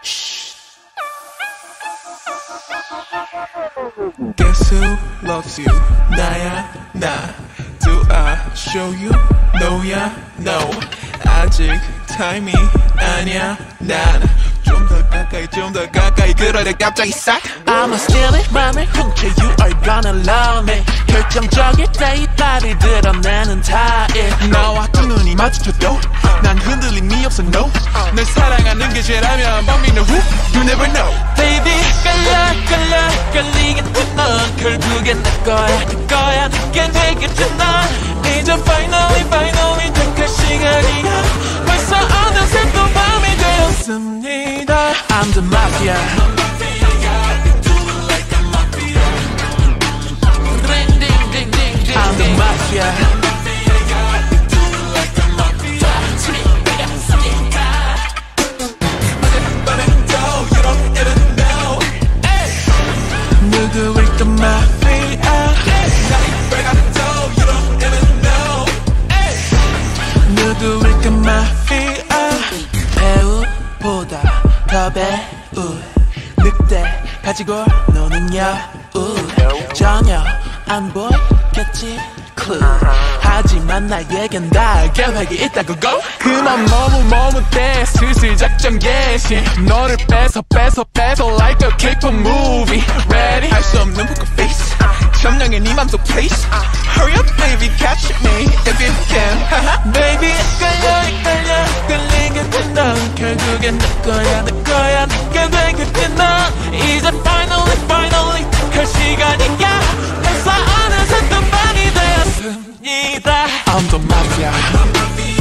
Guess who loves you? 나야 나. Do I show you? No야 no. 아직 타임이 아니야 난. 좀 더 가까이 그러다 갑자기 싹. I'ma steal it 맘을 훔쳐 You are gonna love me 결정적일 때 이 발이 드러내는 타입 나와 두 눈이 마주쳐도 난 흔들림이 없어 no. 널 사랑하는 게 죄라면 But me know who? You never know. Baby 끌리겠지 넌 결국엔 내 거야 내게 되겠지 넌 이제 finally 택할 시간이야 벌써 어느새 또 밤이 되었습니다 I'm the mafia I'm the mafia 누구일까 마피아 누구일까 마피아 배우보다 더 배우 늑대 가지고 노는 여우 전혀 안 보이겠지 clue 하지만 나에겐 다 계획이 있다고 go 그만 머뭇대 슬슬 작전 개시 너를 뺏어 like a K-pop movie Ready 할 수 없는 poker face 점령해 네 맘속 place Hurry up baby catch me if you can Baby 끌리겠지 넌 결국엔 내 거야 내게 되겠지 넌 이제 finally 택할 시간이야 벌써 어느새 또 밤이 되었습니다 I'm the mafia